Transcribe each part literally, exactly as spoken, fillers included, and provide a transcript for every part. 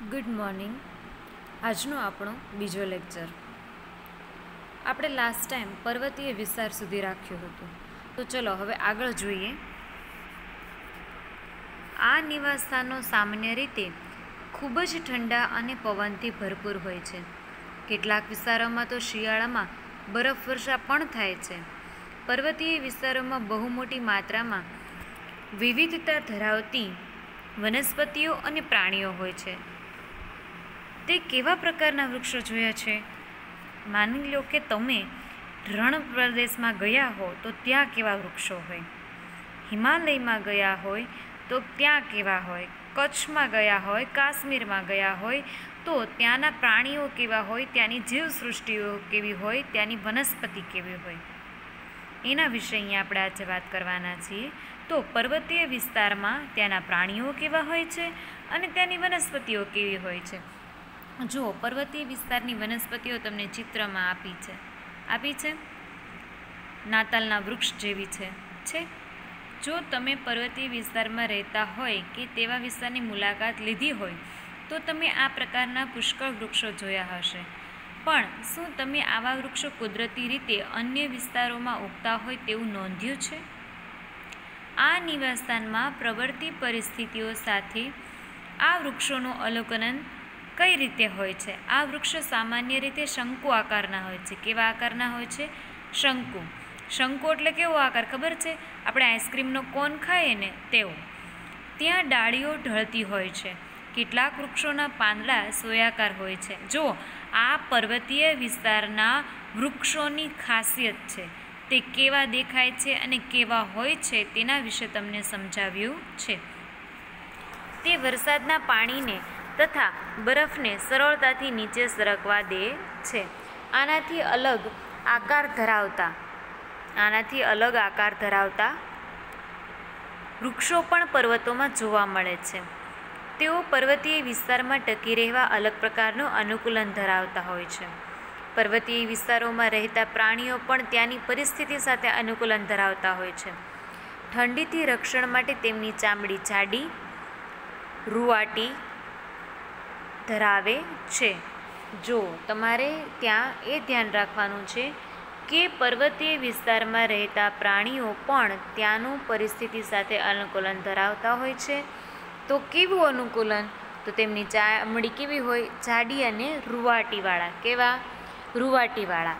Good morning. આજનો આપણો બીજો લેક્ચર. આપણે લાસ્ટ ટાઈમ પર્વતીય વિસ્તાર સુધી રાખ્યું હતું, તો ચલો હવે આગળ જોઈએ. આ નિવાસસ્થાનો સામાન્ય રીતે ખૂબ જ ઠંડા અને પવનથી ભરપૂર હોય છે. કેટલાક વિસ્તારોમાં તો શિયાળામાં બરફવર્ષા પણ થાય છે. પર્વતીય વિસ્તારોમાં બહુ મોટી માત્રામાં વિવિધતા ધરાવતી વનસ્પતિઓ અને પ્રાણીઓ હોય છે. તે કેવા પ્રકારના વૃક્ષો જોયા છે? માની લો કે તમે રણ પ્રદેશમાં ગયા હો તો ત્યાં કેવા વૃક્ષો હોય, હિમાલયમાં ગયા હોય તો ત્યાં કેવા હોય, કચ્છમાં ગયા હોય, કાશ્મીરમાં ગયા હોય તો ત્યાંના પ્રાણીઓ કેવા હોય, ત્યાંની જીવસૃષ્ટિઓ કેવી હોય, ત્યાંની વનસ્પતિ કેવી હોય, એના વિશે અહીંયા આપણે આજે વાત કરવાના છીએ. તો પર્વતીય વિસ્તારમાં ત્યાંના પ્રાણીઓ કેવા હોય છે અને ત્યાંની વનસ્પતિઓ કેવી હોય છે. જુઓ, પર્વતીય વિસ્તારની વનસ્પતિઓ તમને ચિત્રમાં આપી છે આપી છે નાતાલના વૃક્ષ જેવી છે છે જો તમે પર્વતીય વિસ્તારમાં રહેતા હોય કે તેવા વિસ્તારની મુલાકાત લીધી હોય તો તમે આ પ્રકારના પુષ્કળ વૃક્ષો જોયા હશે. પણ શું તમે આવા વૃક્ષો કુદરતી રીતે અન્ય વિસ્તારોમાં ઉગતા હોય તેવું નોંધ્યું છે? આ નિવાસસ્થાનમાં પ્રવર્તી પરિસ્થિતિઓ સાથે આ વૃક્ષોનું અવલોકન કઈ રીતે હોય છે? આ વૃક્ષો સામાન્ય રીતે શંકુ આકારના હોય છે. કેવા આકારના હોય છે? શંકુ. શંકુ એટલે કેવો આકાર ખબર છે? આપણે આઈસ્ક્રીમનો કોન ખાઈએ ને તેવો. ત્યાં ડાળીઓ ઢળતી હોય છે. કેટલાક વૃક્ષોના પાંદડા સોયાકાર હોય છે. જો આ પર્વતીય વિસ્તારના વૃક્ષોની ખાસિયત છે. તે કેવા દેખાય છે અને કેવા હોય છે તેના વિશે તમને સમજાવ્યું છે. તે વરસાદના પાણીને તથા બરફને સરળતાથી નીચે સરકવા દે છે. આનાથી અલગ આકાર ધરાવતા આનાથી અલગ આકાર ધરાવતા વૃક્ષો પણ પર્વતોમાં જોવા મળે છે. તેઓ પર્વતીય વિસ્તારમાં ટકી રહેવા અલગ પ્રકારનું અનુકૂલન ધરાવતા હોય છે. પર્વતીય વિસ્તારોમાં રહેતા પ્રાણીઓ પણ ત્યાંની પરિસ્થિતિ સાથે અનુકૂલન ધરાવતા હોય છે. ઠંડીથી રક્ષણ માટે તેમની ચામડી જાડી, રૂંવાટી ધરાવે છે. જો તમારે ત્યાં એ ધ્યાન રાખવાનું છે કે પર્વતીય વિસ્તારમાં રહેતા પ્રાણીઓ પણ ત્યાંનું પરિસ્થિતિ સાથે અનુકૂલન ધરાવતા હોય છે. તો કેવું અનુકૂલન? તો તેમની ચામડી કેવી હોય? જાડી અને રૂંવાટીવાળા. કેવા? રૂંવાટીવાળા.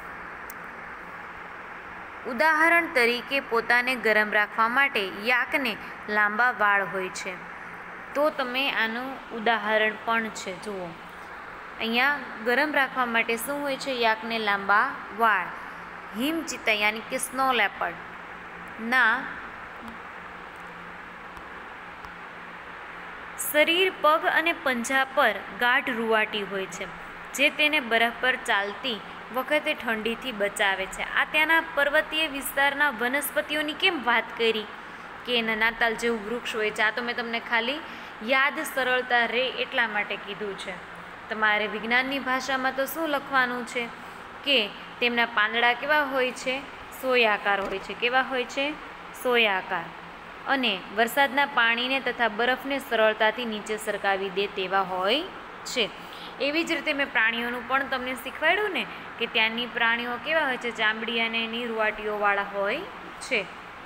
ઉદાહરણ તરીકે પોતાને ગરમ રાખવા માટે યાકને લાંબા વાળ હોય છે. તો તમે આનું ઉદાહરણ પણ છે. જુઓ, અહીંયા ગરમ રાખવા માટે શું હોય છે? યાકને લાંબા વાળ. હિમચિત્તા યાની કે સ્નો લેપર્ડ ના શરીર, પગ અને પંજા પર ગાઢ રૂંવાટી હોય છે, જે તેને બરફ પર ચાલતી વખતે ઠંડીથી બચાવે છે. આ ત્યાંના પર્વતીય વિસ્તારના વનસ્પતિઓની કેમ વાત કરી કે એના નાતાલ જેવું વૃક્ષ હોય છે? આ તો મેં તમને ખાલી યાદ સરળતા રહે એટલા માટે કીધું છે. તમારે વિજ્ઞાનની ભાષામાં તો શું લખવાનું છે કે તેમના પાંદડા કેવા હોય છે? સોયાકાર હોય છે. કેવા હોય છે? સોયાકાર. અને વરસાદના પાણીને તથા બરફને સરળતાથી નીચે સરકાવી દે તેવા હોય છે. એવી જ રીતે મેં પ્રાણીઓનું પણ તમને શીખવાડ્યું ને કે ત્યાંની પ્રાણીઓ કેવા હોય છે? ચામડી અને એની રૂંવાટીઓવાળા હોય છે,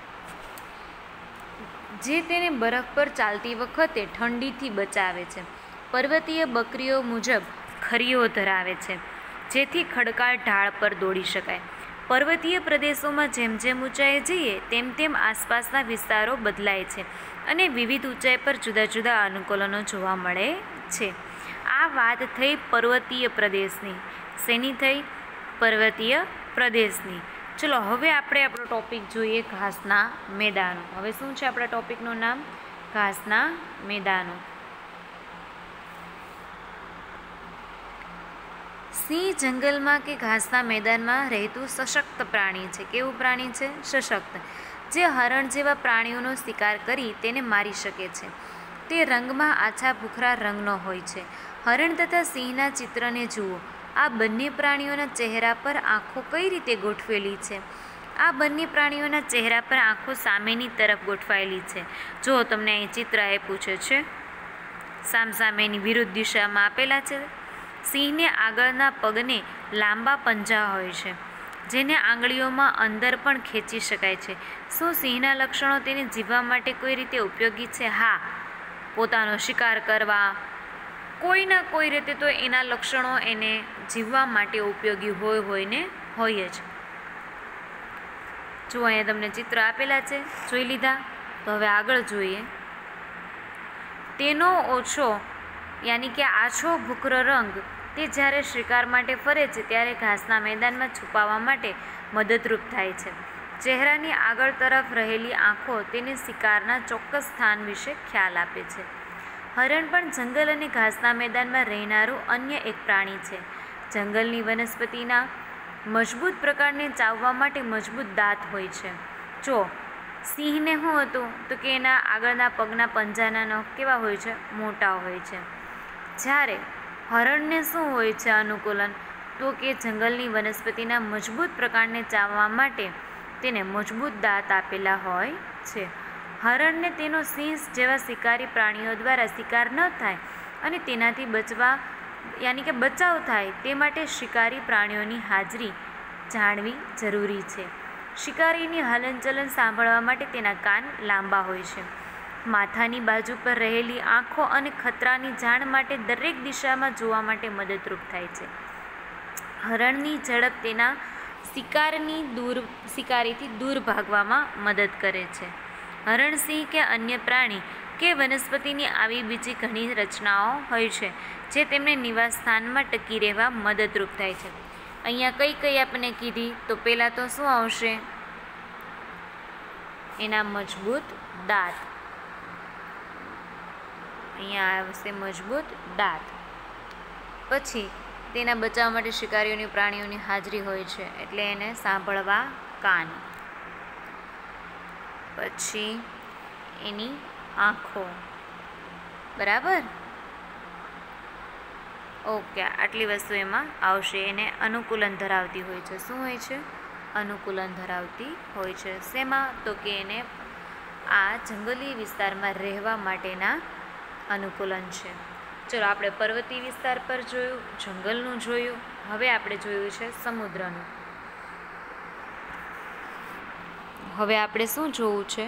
જે તેને બરફ પર ચાલતી વખતે ઠંડીથી બચાવે છે. પર્વતીય બકરીઓ મુજબ ખરીઓ ધરાવે છે, જેથી ખડકાળ ઢાળ પર દોડી શકાય. પર્વતીય પ્રદેશોમાં જેમ જેમ ઊંચાઈએ જઈએ તેમ તેમ આસપાસના વિસ્તારો બદલાય છે અને વિવિધ ઊંચાઈ પર જુદા જુદા અનુકૂલનો જોવા મળે છે. આ વાત થઈ પર્વતીય પ્રદેશની. શેની થઈ? પર્વતીય પ્રદેશની. ચલો હવે આપણે આપણો ટોપિક જોઈએ, ઘાસના મેદાનો. હવે શું છે આપણા ટોપિકનું નામ? ઘાસના મેદાનો. સિંહ જંગલમાં કે ઘાસના મેદાનમાં રહેતું સશક્ત પ્રાણી છે. કેવું પ્રાણી છે? સશક્ત. જે હરણ જેવા પ્રાણીઓનો શિકાર કરી તેને મારી શકે છે. તે રંગમાં આછા ભૂખરા રંગનો હોય છે. હરણ તથા સિંહના ચિત્રને જુઓ. આ બંને પ્રાણીઓના ચહેરા પર આંખો કઈ રીતે ગોઠવેલી છે? આ બંને પ્રાણીઓના ચહેરા પર આંખો સામેની તરફ ગોઠવાયેલી છે. જો તમને અહીં ચિત્ર આપ્યું છે સામસામેની વિરુદ્ધ દિશામાં આપેલા છે. સિંહને આગળના પગને લાંબા પંજા હોય છે, જેને આંગળીઓમાં અંદર પણ ખેંચી શકાય છે. શું સિંહના લક્ષણો તેને જીવવા માટે કોઈ રીતે ઉપયોગી છે? હા, પોતાનો શિકાર કરવા, કોઈના કોઈ રીતે તો એના લક્ષણો એને જીવવા માટે ઉપયોગી હોય હોય ને હોય જ. જો અહીંયા તમને ચિત્ર આપેલા છે, જોઈ લીધા. તો હવે આગળ જોઈએ. તેનો ઓછો યાની કે આછો ભૂખરો રંગ તે જ્યારે શિકાર માટે ફરે છે ત્યારે ઘાસના મેદાનમાં છુપાવવા માટે મદદરૂપ થાય છે. ચહેરાની આગળ તરફ રહેલી આંખો તેને શિકારના ચોક્કસ સ્થાન વિશે ખ્યાલ આપે છે. હરણ પણ જંગલ અને ઘાસના મેદાનમાં રહેનારું અન્ય એક પ્રાણી છે. જંગલની વનસ્પતિના મજબૂત પ્રકારને ચાવવા માટે મજબૂત દાંત હોય છે. જો સિંહને શું હતું તો કે એના આગળના પગના પંજાના નખ કેવા હોય છે? મોટા હોય છે. જ્યારે હરણને શું હોય છે અનુકૂલન? તો કે જંગલની વનસ્પતિના મજબૂત પ્રકારને ચાવવા માટે તેને મજબૂત દાંત આપેલા હોય છે. હરણને તેનો સિંહ જેવા શિકારી પ્રાણીઓ દ્વારા શિકાર ન થાય અને તેનાથી બચવા યાની કે બચાવ થાય તે માટે શિકારી પ્રાણીઓની હાજરી જાણવી જરૂરી છે. શિકારીની હલનચલન સાંભળવા માટે તેના કાન લાંબા હોય છે. માથાની બાજુ પર રહેલી આંખો અને ખતરાની જાણ માટે દરેક દિશામાં જોવા માટે મદદરૂપ થાય છે. હરણની ઝડપ તેના શિકારની દૂર શિકારીથી દૂર ભાગવામાં મદદ કરે છે. હરણ, સિંહ કે અન્ય પ્રાણી કે વનસ્પતિની આવી બીજી ઘણી રચનાઓ હોય છે જે તેમને નિવાસ સ્થાનમાં ટકી રહેવા મદદરૂપ થાય છે. અહીંયા કઈ કઈ આપણને કીધી? તો પહેલાં તો શું આવશે? એના મજબૂત દાંત. અહીંયા આવશે મજબૂત દાંત. પછી તેના બચાવ માટે શિકારીઓની પ્રાણીઓની હાજરી હોય છે એટલે એને સાંભળવા કાન. પછી એની આંખો. બરાબર? ઓકે, આટલી વસ્તુ એમાં આવશે. એને અનુકૂલન ધરાવતી હોય છે. શું હોય છે? અનુકૂલન ધરાવતી હોય છે. શેમાં? તો કે એને આ જંગલી વિસ્તારમાં રહેવા માટેના અનુકૂલન છે. ચલો, આપણે પર્વતીય વિસ્તાર પર જોયું, જંગલનું જોયું. હવે આપણે જોયું છે સમુદ્રનું. હવે આપણે શું જોવું છે?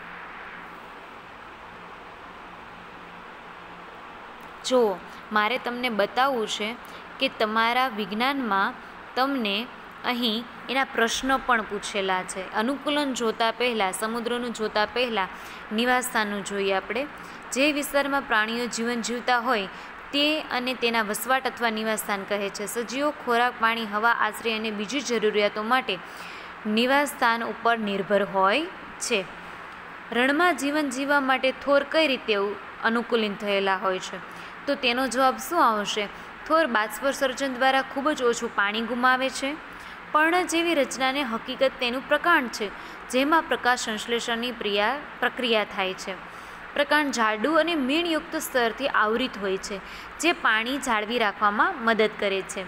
જુઓ, મારે તમને બતાવવું છે કે તમારા વિજ્ઞાનમાં તમને અહીં એના પ્રશ્નો પણ પૂછેલા છે. અનુકૂલન જોતાં પહેલાં, સમુદ્રનું જોતાં પહેલાં નિવાસસ્થાનનું જોઈએ આપણે. જે વિસ્તારમાં પ્રાણીઓ જીવન જીવતા હોય તે અને તેના વસવાટ અથવા નિવાસસ્થાન કહે છે. સજીવો ખોરાક, પાણી, હવા, આશ્રય અને બીજી જરૂરિયાતો માટે નિવાસસ્થાન ઉપર નિર્ભર હોય છે. રણમાં જીવન જીવવા માટે થોર કઈ રીતે અનુકૂલિત થયેલા હોય છે? તો તેનો જવાબ શું આવશે? થોર બાષ્પોત્સર્જન દ્વારા ખૂબ જ ઓછું પાણી ગુમાવે છે. પર્ણ જેવી રચનાને હકીકત તેનું પ્રકાંડ છે, જેમાં પ્રકાશ સંશ્લેષણની પ્રિયા પ્રક્રિયા થાય છે. પ્રકાંડ જાડું અને મીણયુક્ત સ્તરથી આવૃત હોય છે, જે પાણી જાળવી રાખવામાં મદદ કરે છે.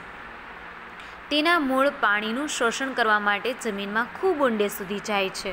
તેના મૂળ પાણીનું શોષણ કરવા માટે જમીનમાં ખૂબ ઊંડે સુધી જાય છે.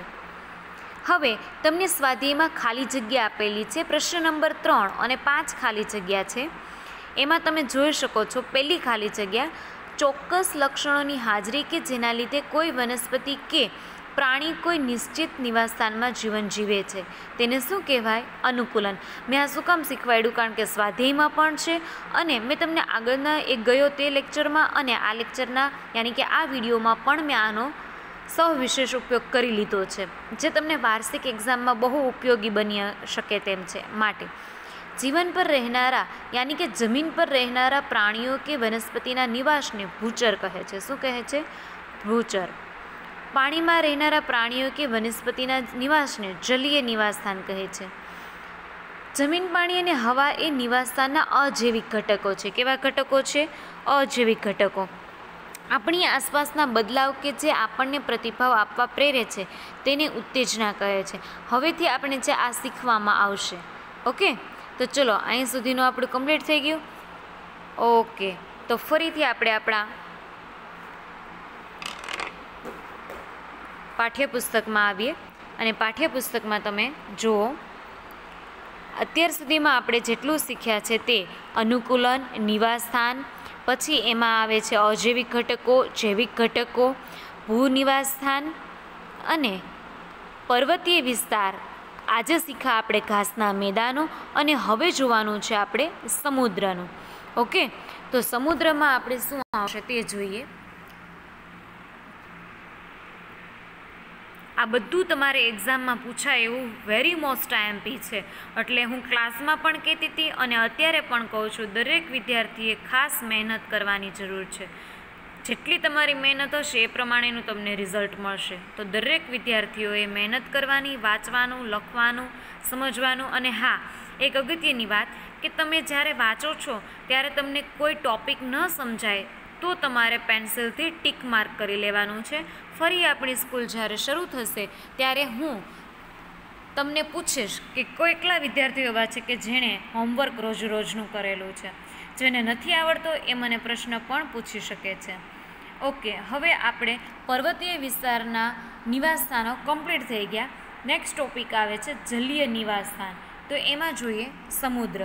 હવે તમને સ્વાધ્યાયમાં ખાલી જગ્યા આપેલી છે. પ્રશ્ન નંબર ત્રણ અને પાંચ ખાલી જગ્યા છે. એમાં તમે જોઈ શકો છો, પહેલી ખાલી જગ્યા, ચોક્કસ લક્ષણોની હાજરી કે જેના લીધે કોઈ વનસ્પતિ કે પ્રાણી કોઈ નિશ્ચિત નિવાસસ્થાનમાં જીવન જીવે છે તેને શું કહેવાય? અનુકૂલન. મેં આ શું કામ શીખવાડ્યું? કારણ કે સ્વાધ્યાયમાં પણ છે અને મેં તમને આગળના એક ગયો તે લેક્ચરમાં અને આ લેક્ચરના યાની કે આ વિડીયોમાં પણ મેં આનો સવિશેષ ઉપયોગ કરી લીધો છે, જે તમને વાર્ષિક એક્ઝામમાં બહુ ઉપયોગી બની શકે તેમ છે. માટે જીવન પર રહેનારા યાની કે જમીન પર રહેનારા પ્રાણીઓ કે વનસ્પતિના નિવાસને ભૂચર કહે છે. શું કહે છે? ભૂચર. પાણીમાં રહેનારા પ્રાણીઓ કે વનસ્પતિના નિવાસને જલીય નિવાસસ્થાન કહે છે. જમીન, પાણી અને હવા એ નિવાસસ્થાનના અજૈવિક ઘટકો છે. કેવા ઘટકો છે? અજૈવિક ઘટકો. આપણી આસપાસના બદલાવ કે જે આપણને પ્રતિભાવ આપવા પ્રેરે છે તેને ઉત્તેજના કહે છે. હવેથી આપણે જે આ શીખવામાં આવશે. ઓકે, તો ચલો, અહીં સુધીનું આપણું કમ્પ્લીટ થઈ ગયું. ઓકે, તો ફરીથી આપણે આપણા પાઠ્યપુસ્તકમાં આવીએ અને પાઠ્યપુસ્તકમાં તમે જુઓ અત્યાર સુધીમાં આપણે જેટલું શીખ્યા છે તે અનુકૂલન, નિવાસસ્થાન, પછી એમાં આવે છે અજૈવિક ઘટકો, જૈવિક ઘટકો, ભૂ નિવાસસ્થાન અને પર્વતીય વિસ્તાર. આજે શીખા આપણે ઘાસના મેદાનો અને હવે જોવાનું છે આપણે સમુદ્રનું. ઓકે, તો સમુદ્રમાં આપણે શું આવશે તે જોઈએ. આ બધું તમારે એક્ઝામમાં પૂછાય એવું વેરી મોસ્ટ આઈએમપી છે. એટલે હું ક્લાસમાં પણ કહેતી હતી અને અત્યારે પણ કહું છું, દરેક વિદ્યાર્થીએ ખાસ મહેનત કરવાની જરૂર છે. જેટલી તમારી મહેનત હશે એ પ્રમાણેનું તમને રિઝલ્ટ મળશે. તો દરેક વિદ્યાર્થીઓએ મહેનત કરવાની, વાંચવાનું, લખવાનું, સમજવાનું. અને હા, એક અગત્યની વાત કે તમે જ્યારે વાંચો છો ત્યારે તમને કોઈ ટૉપિક ન સમજાય તો તમારે પેન્સિલથી ટીક માર્ક કરી લેવાનું છે. ફરી આપણી સ્કૂલ જ્યારે શરૂ થશે ત્યારે હું તમને પૂછીશ કે કેટલા વિદ્યાર્થીઓ એવા છે કે જેણે હોમવર્ક રોજ રોજનું કરેલું છે. જેને નથી આવડતો એ મને પ્રશ્ન પણ પૂછી શકે છે. ઓકે, હવે આપણે પર્વતીય વિસ્તારના નિવાસસ્થાનો કમ્પ્લીટ થઈ ગયા. નેક્સ્ટ ટોપિક આવે છે જલીય નિવાસસ્થાન. તો એમાં જોઈએ સમુદ્ર.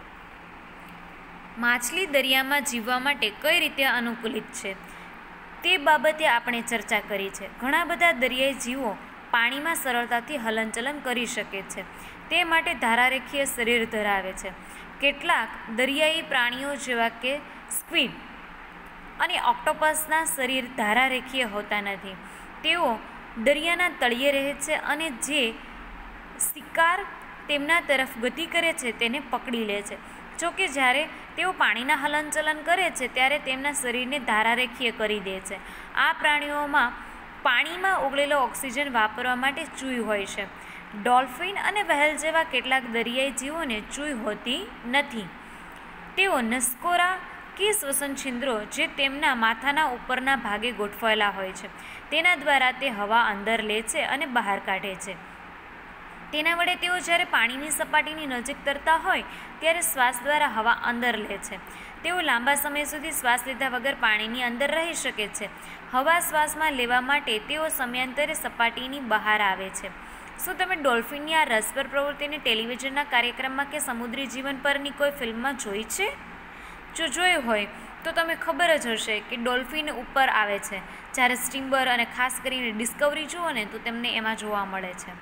માછલી દરિયામાં જીવવા માટે કઈ રીતે અનુકૂલિત છે તે બાબતે આપણે ચર્ચા કરી છે. ઘણા બધા દરિયાઈ જીવો પાણીમાં સરળતાથી હલનચલન કરી શકે છે. તે માટે ધારારેખીય શરીર ધરાવે છે. કેટલાક દરિયાઈ પ્રાણીઓ જેવા કે સ્ક્વિડ અને ઓક્ટોપસના શરીર ધારારેખીય હોતા નથી. તેઓ દરિયાના તળિયે રહે છે અને જે શિકાર તેમના તરફ ગતિ કરે છે તેને પકડી લે છે. જોકે જ્યારે તેઓ પાણીના હલનચલન કરે છે ત્યારે તેમના શરીરને ધારારેખીય કરી દે છે. આ પ્રાણીઓમાં પાણીમાં ઓગળેલો ઓક્સિજન વાપરવા માટે ચૂઈ હોય છે. ડોલ્ફિન અને વહેલ જેવા કેટલાક દરિયાઈ જીવોને ચૂઈ હોતી નથી. તેઓ નસકોરા કે શ્વસન છિદ્રો જે તેમના માથાના ઉપરના ભાગે ગોઠવાયેલા હોય છે તેના દ્વારા તે હવા અંદર લે છે અને બહાર કાઢે છે. તેના વડે તેઓ જ્યારે પાણીની સપાટીની નજીક તરતા હોય ત્યારે શ્વાસ દ્વારા હવા અંદર લે છે. તેઓ લાંબા સમય સુધી શ્વાસ લીધા વગર પાણીની અંદર રહી શકે છે. હવા શ્વાસમાં લેવા માટે તેઓ સમયાંતરે સપાટીની બહાર આવે છે. શું તમે ડોલ્ફિનની આ રસપ્રદ પ્રવૃત્તિને ટેલિવિઝનના કાર્યક્રમમાં કે સમુદ્રી જીવન પરની કોઈ ફિલ્મમાં જોઈ છે? જો જોયું હોય તો તમે ખબર જ હશે કે ડોલ્ફિન ઉપર આવે છે. જ્યારે સ્ટીમ્બર અને ખાસ કરીને ડિસ્કવરી જુઓ ને તો તેમને એમાં જોવા મળે છે.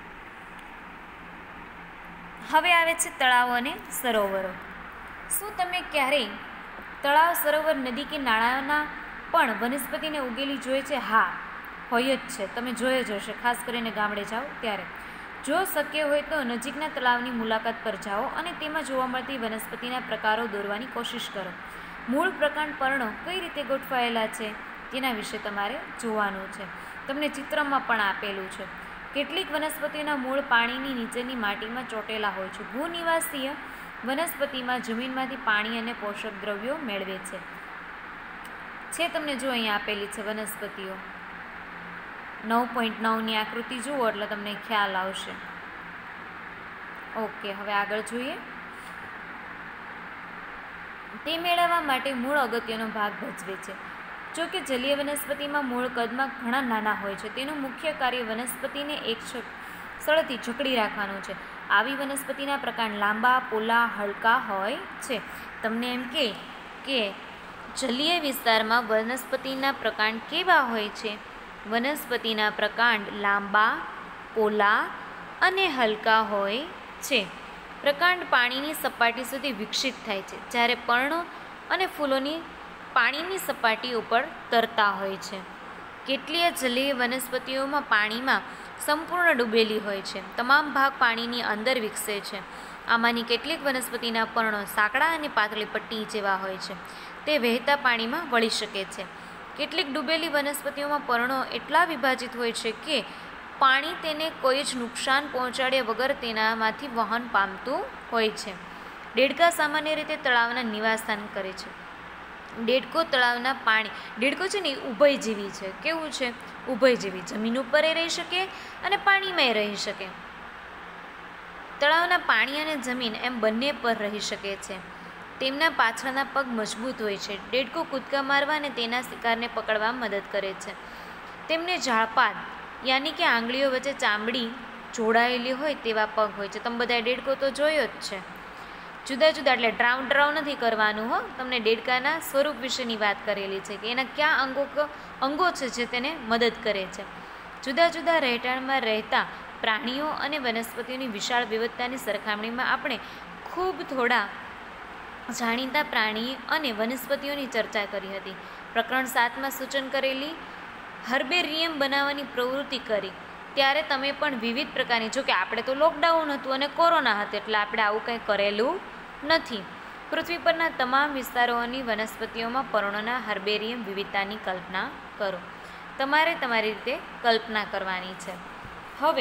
હવે આવે છે તળાવ અને સરોવરો. શું તમે ક્યારેય તળાવ, સરોવર, નદી કે નાળાના પણ વનસ્પતિને ઉગેલી જોઈ છે? હા, હોય જ છે. તમે જોઈ જ હશે, ખાસ કરીને ગામડે જાઓ ત્યારે. જો શક્ય હોય તો નજીકના તળાવની મુલાકાત પર જાઓ અને તેમાં જોવા મળતી વનસ્પતિના પ્રકારો દોરવાની કોશિશ કરો. મૂળ પ્રકાંડ પર્ણો કઈ રીતે ગોઠવાયેલા છે તેના વિશે તમારે જોવાનું છે. તમને ચિત્રમાં પણ આપેલું છે. કેટલીક વનસ્પતિના મૂળ પાણીની નીચેની માટીમાં ચોંટેલા હોય છે. ભૂનિવાસીય વનસ્પતિમાં જમીનમાંથી પાણી અને પોષક દ્રવ્યો મેળવે છે. છે તમને જો અહીંયા આપેલી છે વનસ્પતિઓ. નવ પોઈન્ટ નવની આકૃતિ જુઓ એટલે તમને ખ્યાલ આવશે. ઓકે, હવે આગળ જોઈએ. તે મેળવવા માટે મૂળ અગત્યનો ભાગ ભજવે છે. જો કે જલીય વનસ્પતિમાં મૂળ કદમાં ઘણા નાના હોય છે. તેનું મુખ્ય કાર્ય વનસ્પતિને એક સ્થળથી જકડી રાખવાનું છે. આવી વનસ્પતિના પ્રકાર લાંબા, પોલા, હલકા હોય છે. તમને એમ કે કે જલીય વિસ્તારમાં વનસ્પતિના પ્રકાંડ કેવા હોય છે? વનસ્પતિના પ્રકાંડ લાંબા, પોલા અને હલકા હોય છે. પ્રકાંડ પાણીની સપાટી સુધી વિકસિત થાય છે, જ્યારે પર્ણો અને ફૂલોની પાણીની સપાટી ઉપર તરતા હોય છે. કેટલીય જલીય વનસ્પતિઓમાં પાણીમાં સંપૂર્ણ ડૂબેલી હોય છે. તમામ ભાગ પાણીની અંદર વિકસે છે. આમાંની કેટલીક વનસ્પતિના પર્ણો સાંકડા અને પાતળી પટ્ટી જેવા હોય છે. તે વહેતા પાણીમાં વળી શકે છે. કેટલીક ડૂબેલી વનસ્પતિઓમાં પર્ણો એટલા વિભાજિત હોય છે કે પાણી તેને કોઈ જ નુકસાન પહોંચાડ્યા વગર તેનામાંથી વહન પામતું હોય છે. દેડકા સામાન્ય રીતે તળાવના નિવાસસ્થાન કરે છે. દેડકો તળાવના પાણી દેડકો છે ને એ ઉભયજીવી છે. કેવું છે? ઉભયજીવી. જમીન ઉપર રહી શકે અને પાણીમાં રહી શકે. તળાવના પાણી અને જમીન એમ બંને પર રહી શકે છે. તેમના પાછળના પગ મજબૂત હોય છે. દેડકો કૂદકા મારવા અને તેના શિકારને પકડવામાં મદદ કરે છે. તેમને ઝાડપાદ યાની કે આંગળીઓ વચ્ચે ચામડી જોડાયેલી હોય તેવા પગ હોય છે. તમે બધાએ દેડકો તો જોયો જ છે. જુદા જુદા, એટલે ડ્રાઉં ડ્રાઉં નથી કરવાનું હો. તમને દેડકાના સ્વરૂપ વિશેની વાત કરેલી છે કે એના કયા અંગો અંગો છે જે તેને મદદ કરે છે. જુદા જુદા રહેઠાણમાં રહેતા પ્રાણીઓ અને વનસ્પતિઓની વિશાળ વિવિધતાની સરખામણીમાં આપણે ખૂબ થોડા જાણીતા પ્રાણી અને વનસ્પતિઓની ચર્ચા કરી હતી. પ્રકરણ સાતમાં સૂચન કરેલી હર્બેરિયમ બનાવવાની પ્રવૃત્તિ કરી ત્યારે તમે પણ વિવિધ પ્રકારની, જો કે આપણે તો લોકડાઉન હતું અને કોરોના હતો એટલે આપણે આવું કંઈ કરેલું નથી. પૃથ્વી પરના તમામ વિસ્તારોની વનસ્પતિઓમાં પર્ણોના હર્બેરિયમ વિવિધતાની કલ્પના કરો. તમારે તમારી રીતે કલ્પના કરવાની છે. હવે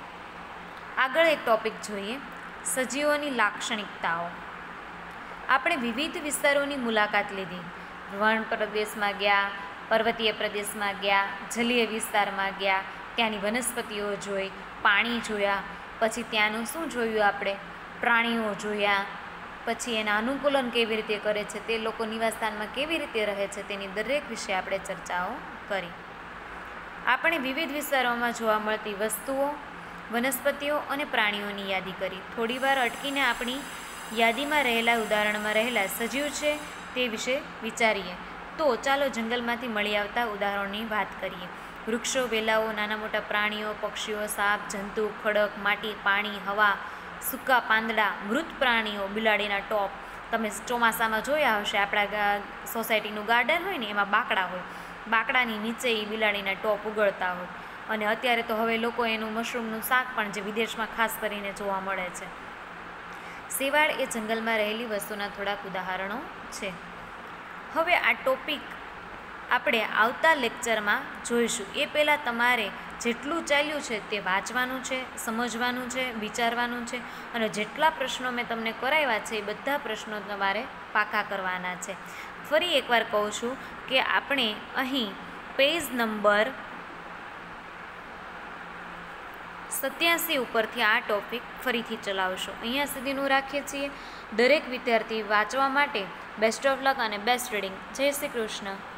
આગળ એક ટૉપિક જોઈએ, સજીવોની લાક્ષણિકતાઓ. આપણે વિવિધ વિસ્તારોની મુલાકાત લીધી. વન પ્રદેશમાં ગયા, પર્વતીય પ્રદેશમાં ગયા, જલીય વિસ્તારમાં ગયા, ત્યાંની વનસ્પતિઓ જોઈ, પાણી જોયા, પછી ત્યાંનું શું જોયું આપણે, પ્રાણીઓ જોયા, પછી એના અનુકૂલન કેવી રીતે કરે છે, તે લોકો નિવાસસ્થાનમાં કેવી રીતે રહે છે, તેની દરેક વિશે આપણે ચર્ચાઓ કરી. આપણે વિવિધ વિસ્તારોમાં જોવા મળતી વસ્તુઓ, વનસ્પતિઓ અને પ્રાણીઓની યાદી કરી. થોડીવાર અટકીને આપણી યાદીમાં રહેલા ઉદાહરણમાં રહેલા સજીવ છે તે વિશે વિચારીએ. તો ચાલો જંગલમાંથી મળી આવતા ઉદાહરણોની વાત કરીએ. વૃક્ષો, વેલાઓ, નાના મોટા પ્રાણીઓ, પક્ષીઓ, સાપ, જંતુ, ખડક, માટી, પાણી, હવા, સૂકા પાંદડા, મૃત પ્રાણીઓ, બિલાડીના ટોપ. તમે ચોમાસામાં જોયા હશે, આપણા સોસાયટીનું ગાર્ડન હોય ને એમાં બાકડા હોય, બાકડાની નીચે એ બિલાડીના ટોપ ઉગળતા હોય. અને અત્યારે તો હવે લોકો એનું મશરૂમનું શાક પણ, જે વિદેશમાં ખાસ કરીને જોવા મળે છે. શેવાળ એ જંગલમાં રહેલી વસ્તુના થોડાક ઉદાહરણો છે. હવે આ ટોપિક આપણે આવતા લેક્ચરમાં જોઈશું. એ પહેલાં તમારે જેટલું ચાલ્યું છે તે વાંચવાનું છે, સમજવાનું છે, વિચારવાનું છે, અને જેટલા પ્રશ્નો મેં તમને કરાવ્યા છે એ બધા પ્રશ્નો તમારે પાકા કરવાના છે. ફરી એકવાર કહું છું કે આપણે અહીં પેજ નંબર સત્યાસી ઉપરથી આ ટોપિક ફરીથી ચલાવશો. અહીંયા સુધીનું રાખીએ છીએ. દરેક વિદ્યાર્થી વાંચવા માટે બેસ્ટ ઓફ લક અને બેસ્ટ રીડિંગ. જય શ્રી કૃષ્ણ.